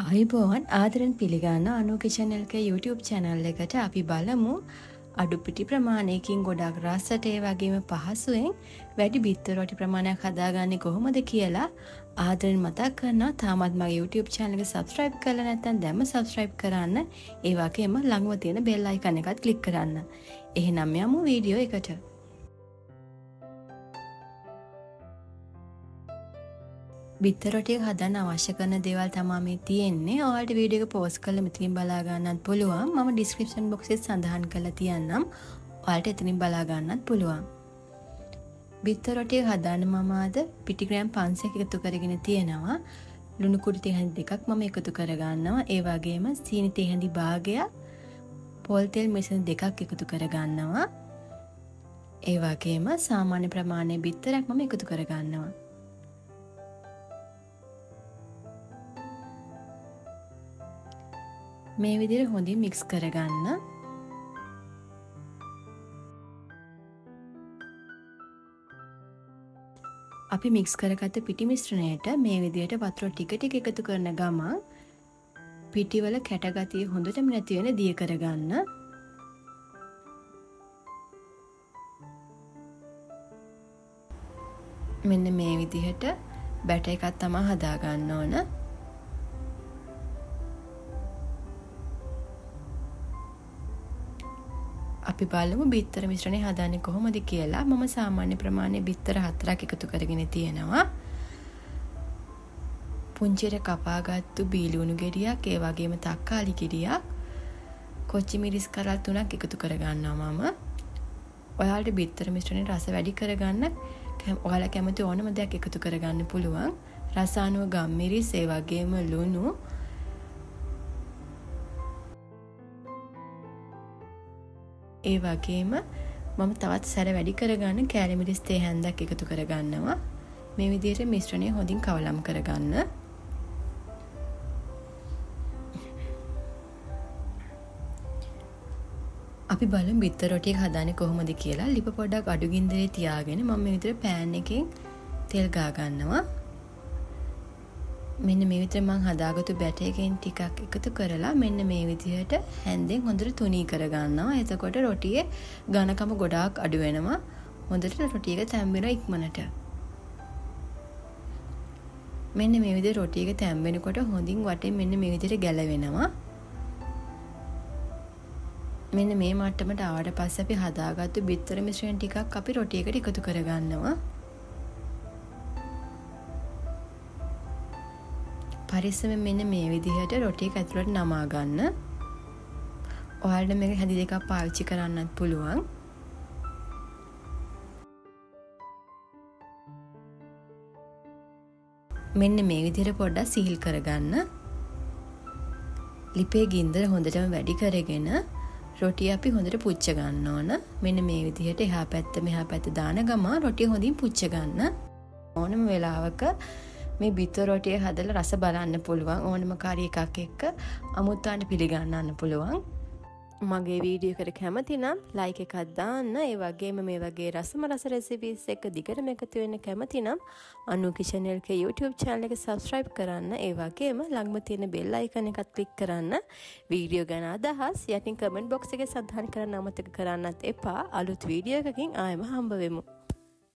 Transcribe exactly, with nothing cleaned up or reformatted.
ආයුබෝවන් ආදරෙන් පිළිගන්න අනුකේ channel එකේ YouTube channel එකට අපි බලමු අඩු පිටි ප්‍රමාණයකින් ගොඩක් රසට ඒ වගේම පහසුවෙන් වැඩි බිත්තර රොටි ප්‍රමාණයක් හදාගන්නේ කොහොමද කියලා ආදරෙන් මතක් කරනවා. තාමත් මගේ YouTube channel එක subscribe කරලා නැත්නම් දැන්ම subscribe කරන්න. ඒ වගේම ළඟම තියෙන bell icon එකත් click කරන්න. එහෙනම් යමු වීඩියෝ එකට. බිත්තර රොටිය හදන්න අවශ්‍ය කරන දේවල් තමයි මේ තියෙන්නේ. ඔයාලට වීඩියෝ එක පෝස් කරලා මෙතනින් බලා ගන්නත් පුළුවන්. මම description box එකේ සඳහන් කරලා තියන්නම්. ඔයාලට එතනින් බලා ගන්නත් පුළුවන්. බිත්තර රොටිය හදන්න මම අද පිටි ග්‍රෑම් පන්සියයක් එකතු කරගෙන තියෙනවා. ලුණු කුඩු තෙහඳි දෙකක් මම එකතු කර ගන්නවා. ඒ වගේම සීනි තෙහඳි භාගයක්, පොල් තෙල් මෙසන දෙකක් එකතු කර ගන්නවා. ඒ වගේම සාමාන්‍ය ප්‍රමාණයේ බිත්තරක් මම එකතු කර ගන්නවා. මේ විදිහට හොඳින් මික්ස් කරගන්න. අපි මික්ස් කරගත්ත පිටි මිශ්‍රණයට මේ විදිහට වතුර ටික ටික එකතු කරන ගමන් පිටිවල කැටගතිය හොඳටම නැති වෙන දිය කරගන්න. මෙන්න මේ විදිහට බැටර් එකක් තමයි හදා ගන්න ඕන. අපි බලමු බිත්තර මිශ්‍රණය හදන්නේ කොහොමද කියලා. මම සාමාන්‍ය ප්‍රමාණයේ බිත්තර හතරක් එකතු කරගෙන තියෙනවා. පුංචියට කපාගත්තු බීලුණු ගෙඩියක්, ඒ වගේම තක්කාලි ගෙඩියක්, කොච්චිමිරිස් කරල් තුනක් එකතු කරගන්නවා මම. ඔයාලට බිත්තර මිශ්‍රණේ රස වැඩි කරගන්න ඔයාලා කැමති ඕනම දෙයක් එකතු කරගන්න පුළුවන්. රස අනුව ගම්මිරිස්, ඒ වගේම ලුණු, ඒ වගේම මම තවත් සැර වැඩි කරගන්න කෑලි මිරිස් තේ හැන්දක් එකතු කරගන්නවා. මේ විදිහට මිශ්‍රණය හොඳින් කවලම් කරගන්න. අපි බලමු බිත්තර රොටියක් හදන්නේ කොහොමද කියලා. ලිප පොඩ්ඩක් අඩු ගින්දරේ තියාගෙන මම මේ විදිහට පෑන් එකෙන් තෙල් ගා ගන්නවා. මෙන්න මේ විදිහට මම හදාගත්තු බැටර් එකෙන් ටිකක් එකතු කරලා මෙන්න මේ විදිහට හැන්දෙන් හොඳට තුනී කර ගන්නවා. එතකොට රොටියේ ඝනකම ගොඩාක් අඩු වෙනවා. හොඳට රොටි එක තැම්බෙනවා ඉක්මනට. මෙන්න මේ විදිහට රොටි එක තැම්බෙනකොට හොඳින් වටේ මෙන්න මේ විදිහට ගැලවෙනවා. මෙන්න මේ මට්ටමට ආවට පස්සේ අපි හදාගත්තු බිත්තර මිශ්‍රණ ටිකක් අපි රොටි එකට එකතු කර ගන්නවා. පරිස්සමෙන් මෙන්න මේ විදිහට රොටි එක ඇතුළට නමා ගන්න. ඔයාලට මේක හැදි දෙකක් පාවිච්චි කරන්නත් පුළුවන්. මෙන්න මේ විදිහට පොඩ්ඩක් සීල් කරගන්න. ලිපේ ගින්දර හොඳටම වැඩි කරගෙන රොටිය අපි හොඳට පුච්ච ගන්න ඕන. මෙන්න මේ විදිහට එහා පැත්ත මෙහා පැත්ත දාන ගමන් රොටිය හොඳින් පුච්ච ගන්න. ඕනම වෙලාවක මේ බිත්තර රොටිය හදලා රස බලන්න පුළුවන්. ඕනම කාරි එකක් එක්ක අමුත්තාන්න පිළිගන්නන්න පුළුවන්. මගේ වීඩියෝ එකට කැමති නම් ලයික් එකක් දාන්න. ඒ වගේම මේ වගේ රසම රස රෙසිපීස් එක්ක දිගටම එකතු වෙන්න කැමති නම් අනුකේ channel එකේ YouTube channel එක subscribe කරන්න. ඒ වගේම ළඟම තියෙන bell icon එකත් click කරන්න. වීඩියෝ ගැන අදහස් යටින් comment box එකේ සඳහන් කරන්න අමතක කරන්නත් එපා. අලුත් වීඩියෝ එකකින් ආයෙම හම්බ වෙමු.